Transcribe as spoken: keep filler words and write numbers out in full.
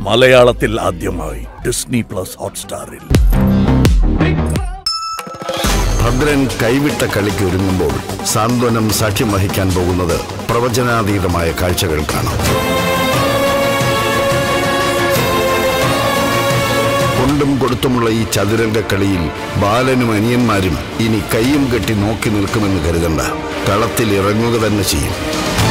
മലയാളത്തിൽ ആദ്യമായി Disney plus ഹോട്ട്സ്റ്റാറിൽ. Bhadran കൈവിട്ട കളിക്ക് ഒരുങ്ങുമ്പോൾ സാന്ത്വനം സാക്ഷ്യം വഹിക്കാൻ പോകുന്നത് പ്രവചനാതീതമായ കാഴ്ചകൾക്കാണ്. കൊണ്ടും കൊടുത്തുമുള്ള ഈ ചതുരംഗ കളിയിൽ ബാലനും അനിയന്മാരും ഇനി കയ്യും കെട്ടി നോക്കി നിൽക്കുമെന്ന് കരുതണ്ട. കളത്തിൽ ഇറങ്ങുക തന്നെ ചെയ്യും.